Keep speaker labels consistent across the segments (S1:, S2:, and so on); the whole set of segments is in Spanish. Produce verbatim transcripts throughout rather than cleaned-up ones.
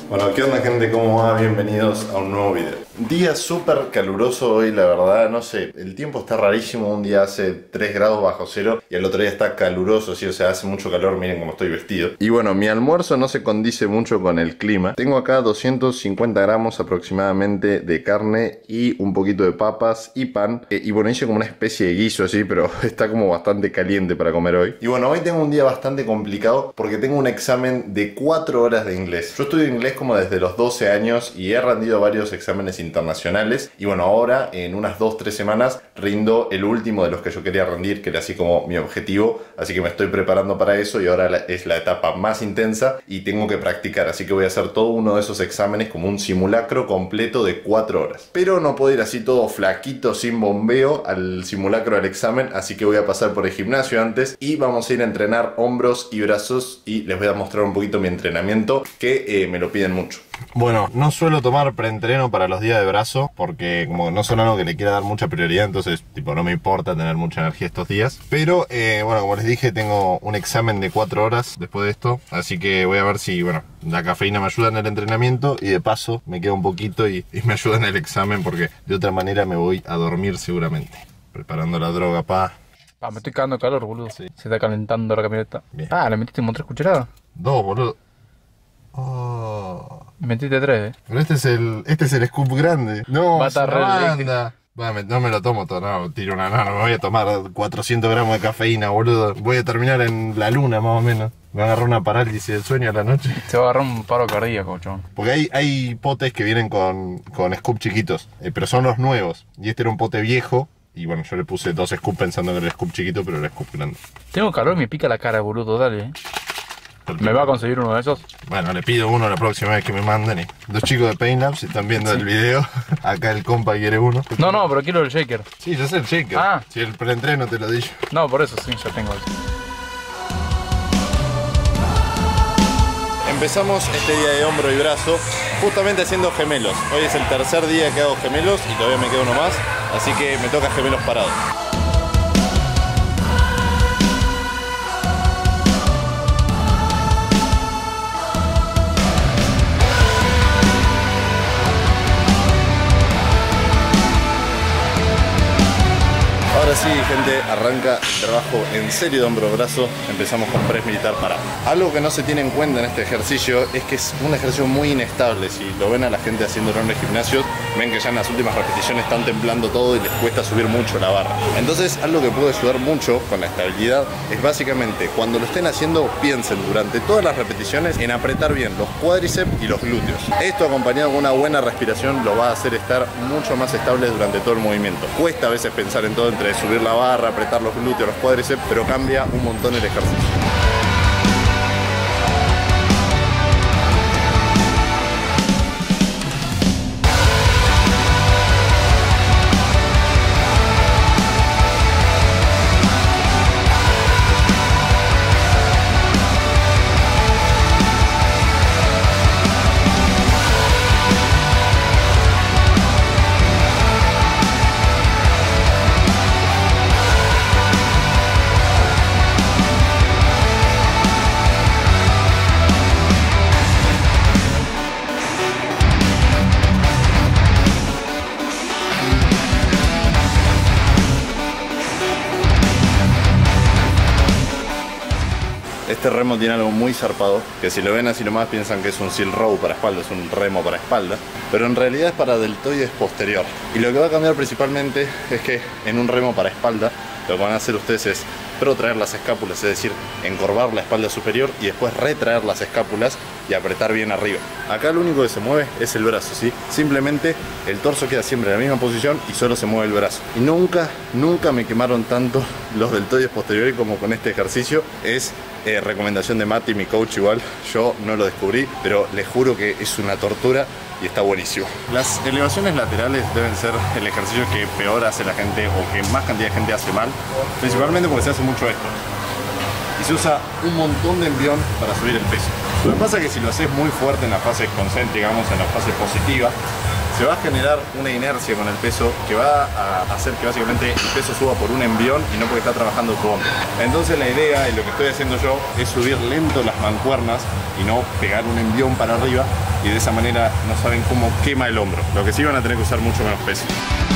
S1: Bueno, ¿qué onda, gente? ¿Cómo va? Bienvenidos a un nuevo video. Día súper caluroso hoy, la verdad, no sé, el tiempo está rarísimo. Un día hace tres grados bajo cero y el otro día está caluroso, sí, o sea, hace mucho calor, miren cómo estoy vestido. Y bueno, mi almuerzo no se condice mucho con el clima. Tengo acá doscientos cincuenta gramos aproximadamente de carne y un poquito de papas y pan. Y bueno, hice como una especie de guiso así, pero está como bastante caliente para comer hoy. Y bueno, hoy tengo un día bastante complicado porque tengo un examen de cuatro horas de inglés. Yo estudio inglés como desde los doce años y he rendido varios exámenes internacionales. Y bueno, ahora en unas dos tres semanas rindo el último de los que yo quería rendir, que era así como mi objetivo. Así que me estoy preparando para eso y ahora es la etapa más intensa y tengo que practicar. Así que voy a hacer todo uno de esos exámenes como un simulacro completo de cuatro horas. Pero no puedo ir así todo flaquito, sin bombeo, al simulacro del examen. Así que voy a pasar por el gimnasio antes y vamos a ir a entrenar hombros y brazos. Y les voy a mostrar un poquito mi entrenamiento, que eh, me lo piden mucho. Bueno, no suelo tomar preentreno para los días de brazo porque como no son algo que le quiera dar mucha prioridad, entonces tipo no me importa tener mucha energía estos días. Pero eh, bueno, como les dije, tengo un examen de cuatro horas después de esto, así que voy a ver si, bueno, la cafeína me ayuda en el entrenamiento y de paso me queda un poquito y, y me ayuda en el examen, porque de otra manera me voy a dormir seguramente. Preparando la droga, pa.
S2: Ah, me estoy cagando de calor, boludo.
S1: Sí.
S2: Se está calentando la camioneta.
S1: Bien.
S2: Ah, ¿le metiste como tres cucharadas?
S1: Dos, boludo. Oh.
S2: Metiste tres, eh.
S1: Pero este es el, este es el scoop grande. No,
S2: Va a
S1: es una
S2: estar re
S1: banda. Bueno, me- no me lo tomo todo, no, tiro una, no, no me voy a tomar cuatrocientos gramos de cafeína, boludo. Voy a terminar en la luna, más o menos. Me va a agarrar una parálisis del sueño a la noche.
S2: Se va a agarrar un paro cardíaco, chabón.
S1: Porque hay, hay potes que vienen con, con scoop chiquitos, eh, pero son los nuevos. Y este era un pote viejo. Y bueno, yo le puse dos scoops pensando que era el scoop chiquito, pero era el scoop grande.
S2: Tengo calor y me pica la cara, boludo, dale, eh. ¿Me va a conseguir uno de esos?
S1: Bueno, le pido uno la próxima vez que me manden. Y los chicos de Painlab, si están viendo el video, acá el compa quiere uno.
S2: No, no, pero quiero el shaker.
S1: Sí, yo sé el shaker.
S2: Ah.
S1: Si el preentreno te lo di yo.
S2: No, por eso sí, yo tengo eso.
S1: Empezamos este día de hombro y brazo justamente haciendo gemelos. Hoy es el tercer día que hago gemelos y todavía me queda uno más, así que me toca gemelos parados. Ahora sí, gente, arranca el trabajo en serio de hombro-brazo. Empezamos con press militar parado. Algo que no se tiene en cuenta en este ejercicio es que es un ejercicio muy inestable. Si lo ven a la gente haciéndolo en los gimnasios, ven que ya en las últimas repeticiones están temblando todo y les cuesta subir mucho la barra. Entonces, algo que puede ayudar mucho con la estabilidad es básicamente, cuando lo estén haciendo, piensen durante todas las repeticiones en apretar bien los cuádriceps y los glúteos. Esto, acompañado con una buena respiración, lo va a hacer estar mucho más estable durante todo el movimiento. Cuesta a veces pensar en todo entre subir la barra, apretar los glúteos, los cuádriceps, pero cambia un montón el ejercicio. Este remo tiene algo muy zarpado, que si lo ven así nomás piensan que es un seal row para espalda, es un remo para espalda, pero en realidad es para deltoides posterior. Y lo que va a cambiar principalmente es que en un remo para espalda, lo que van a hacer ustedes es protraer las escápulas, es decir, encorvar la espalda superior y después retraer las escápulas y apretar bien arriba. Acá lo único que se mueve es el brazo, ¿sí? Simplemente el torso queda siempre en la misma posición y solo se mueve el brazo. Y nunca, nunca me quemaron tanto los deltoides posteriores como con este ejercicio. Es eh, recomendación de Mati, mi coach igual. Yo no lo descubrí, pero les juro que es una tortura y está buenísimo. Las elevaciones laterales deben ser el ejercicio que peor hace la gente o que más cantidad de gente hace mal, principalmente porque se hace mucho esto y se usa un montón de envión para subir el peso. Lo que pasa es que si lo haces muy fuerte en la fase concéntrica, digamos en la fase positiva, se va a generar una inercia con el peso que va a hacer que básicamente el peso suba por un envión y no porque está trabajando tu hombro. Entonces la idea y lo que estoy haciendo yo es subir lento las mancuernas y no pegar un envión para arriba, y de esa manera no saben cómo quema el hombro. Lo que sí van a tener que usar mucho menos peso.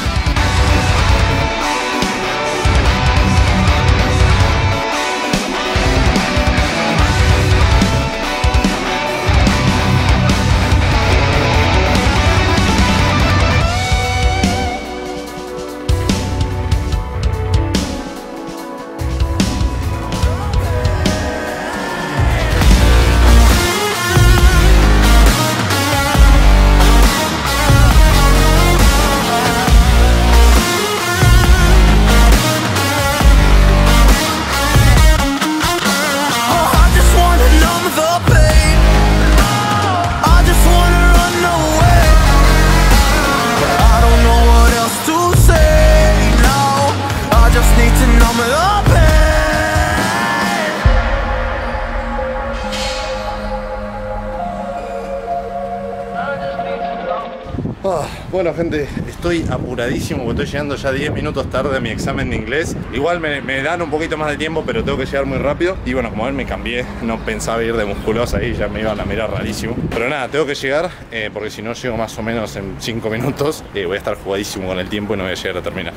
S1: Oh, bueno gente, estoy apuradísimo porque estoy llegando ya diez minutos tarde a mi examen de inglés. Igual me, me dan un poquito más de tiempo, pero tengo que llegar muy rápido. Y bueno, como ven, me cambié, no pensaba ir de musculosa ahí, ya me iban a mirar rarísimo. Pero nada, tengo que llegar, eh, porque si no llego más o menos en cinco minutos, eh, voy a estar jugadísimo con el tiempo y no voy a llegar a terminar.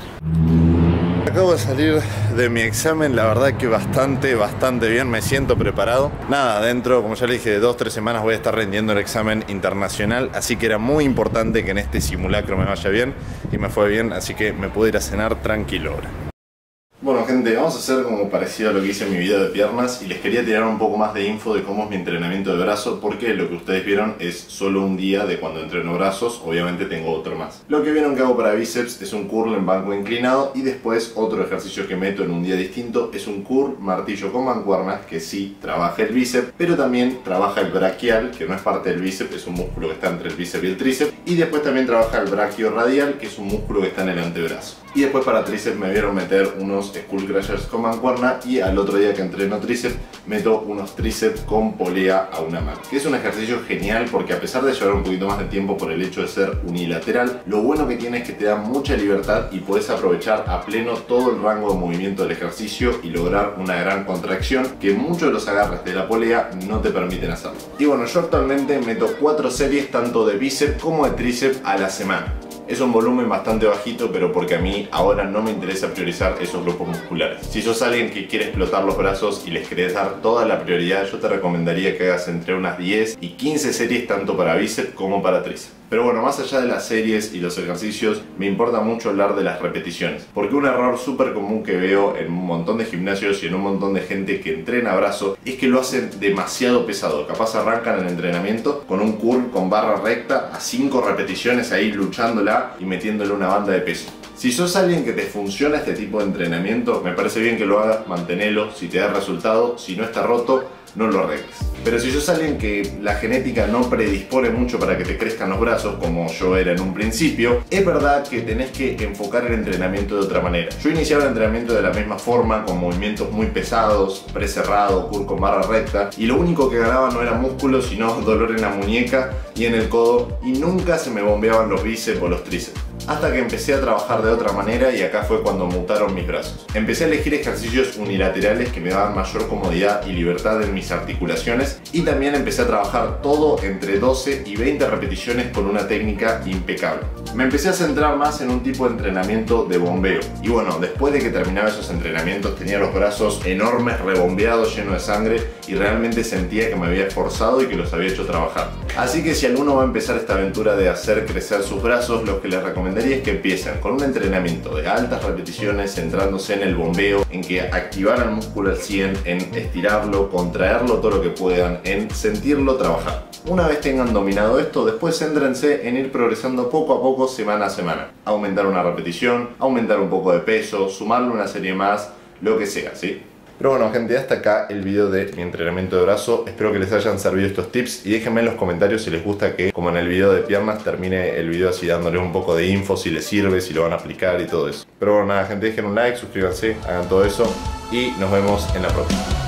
S1: Acabo de salir de mi examen, la verdad que bastante, bastante bien, me siento preparado. Nada, dentro, como ya le dije, de dos, tres semanas voy a estar rindiendo el examen internacional, así que era muy importante que en este simulacro me vaya bien, y me fue bien, así que me puedo ir a cenar tranquilo ahora. Bueno gente, vamos a hacer como parecido a lo que hice en mi video de piernas, y les quería tirar un poco más de info de cómo es mi entrenamiento de brazo, porque lo que ustedes vieron es solo un día de cuando entreno brazos, obviamente tengo otro más. Lo que vieron que hago para bíceps es un curl en banco inclinado, y después otro ejercicio que meto en un día distinto es un curl martillo con mancuernas, que sí trabaja el bíceps, pero también trabaja el braquial, que no es parte del bíceps, es un músculo que está entre el bíceps y el tríceps, y después también trabaja el brachiorradial, que es un músculo que está en el antebrazo. Y después para tríceps me vieron meter unos skull crushers con mancuerna, y al otro día que entreno tríceps meto unos tríceps con polea a una mano, que es un ejercicio genial porque a pesar de llevar un poquito más de tiempo por el hecho de ser unilateral, lo bueno que tiene es que te da mucha libertad y puedes aprovechar a pleno todo el rango de movimiento del ejercicio y lograr una gran contracción que muchos de los agarres de la polea no te permiten hacerlo. Y bueno, yo actualmente meto cuatro series tanto de bíceps como de tríceps a la semana. Es un volumen bastante bajito, pero porque a mí ahora no me interesa priorizar esos grupos musculares. Si sos alguien que quiere explotar los brazos y les querés dar toda la prioridad, yo te recomendaría que hagas entre unas diez y quince series tanto para bíceps como para tríceps. Pero bueno, más allá de las series y los ejercicios, me importa mucho hablar de las repeticiones, porque un error súper común que veo en un montón de gimnasios y en un montón de gente que entrena brazo es que lo hacen demasiado pesado. Capaz arrancan el entrenamiento con un curl con barra recta a cinco repeticiones ahí luchándola y metiéndole una banda de peso. Si sos alguien que te funciona este tipo de entrenamiento, me parece bien que lo hagas, mantenelo, si te da resultado, si no está roto, no lo arregles. Pero si sos alguien que la genética no predispone mucho para que te crezcan los brazos, como yo era en un principio, es verdad que tenés que enfocar el entrenamiento de otra manera. Yo iniciaba el entrenamiento de la misma forma, con movimientos muy pesados, press cerrado, curl con barra recta, y lo único que ganaba no era músculo, sino dolor en la muñeca y en el codo, y nunca se me bombeaban los bíceps o los tríceps. Hasta que empecé a trabajar de otra manera, y acá fue cuando mutaron mis brazos. Empecé a elegir ejercicios unilaterales que me daban mayor comodidad y libertad en mis articulaciones, y también empecé a trabajar todo entre doce y veinte repeticiones con una técnica impecable. Me empecé a centrar más en un tipo de entrenamiento de bombeo, y bueno, después de que terminaba esos entrenamientos tenía los brazos enormes, rebombeados, llenos de sangre, y realmente sentía que me había esforzado y que los había hecho trabajar. Así que si alguno va a empezar esta aventura de hacer crecer sus brazos, lo que les recomendaría es que empiecen con un entrenamiento de altas repeticiones, centrándose en el bombeo, en que activar el músculo al cien, en estirarlo, contraerlo todo lo que puedan, en sentirlo trabajar. Una vez tengan dominado esto, después céntrense en ir progresando poco a poco, semana a semana. Aumentar una repetición, aumentar un poco de peso, sumarle una serie más, lo que sea, ¿sí? Pero bueno gente, hasta acá el video de mi entrenamiento de brazo. Espero que les hayan servido estos tips, y déjenme en los comentarios si les gusta que, como en el video de piernas, termine el video así dándoles un poco de info, si les sirve, si lo van a aplicar y todo eso. Pero bueno, nada gente, dejen un like, suscríbanse, hagan todo eso, y nos vemos en la próxima.